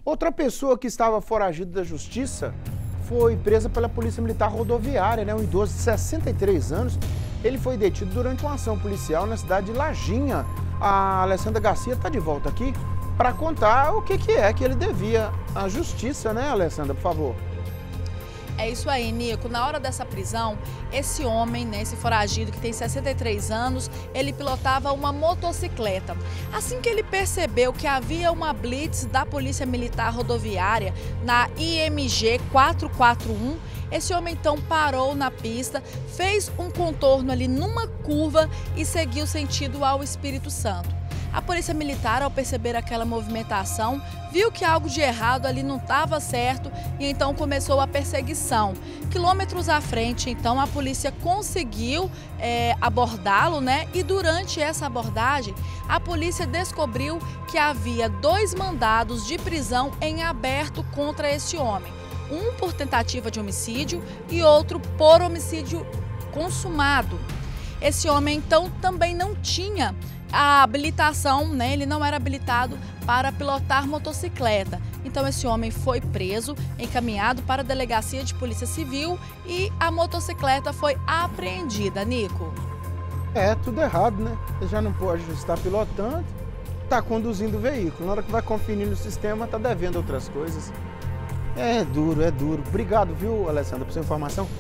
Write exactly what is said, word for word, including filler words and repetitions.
Outra pessoa que estava foragida da justiça foi presa pela Polícia Militar Rodoviária, né? Um idoso de sessenta e três anos. Ele foi detido durante uma ação policial na cidade de Lajinha. A Alessandra Garcia está de volta aqui para contar o que, que é que ele devia à justiça, né, Alessandra, por favor? É isso aí, Nico. Na hora dessa prisão, esse homem, né, esse foragido que tem sessenta e três anos, ele pilotava uma motocicleta. Assim que ele percebeu que havia uma blitz da Polícia Militar Rodoviária na I M G quatrocentos e quarenta e um, esse homem então parou na pista, fez um contorno ali numa curva e seguiu sentido ao Espírito Santo. A Polícia Militar, ao perceber aquela movimentação, viu que algo de errado ali não estava certo e então começou a perseguição. Quilômetros à frente, então, a polícia conseguiu é, abordá-lo, né? E durante essa abordagem, a polícia descobriu que havia dois mandados de prisão em aberto contra esse homem. Um por tentativa de homicídio e outro por homicídio consumado. Esse homem, então, também não tinha a habilitação, né? Ele não era habilitado para pilotar motocicleta. Então esse homem foi preso, encaminhado para a delegacia de polícia civil e a motocicleta foi apreendida, Nico. É, tudo errado, né? Ele já não pode estar pilotando, está conduzindo o veículo. Na hora que vai conferir no sistema, está devendo outras coisas. É duro, é duro. Obrigado, viu, Alessandra, por sua informação.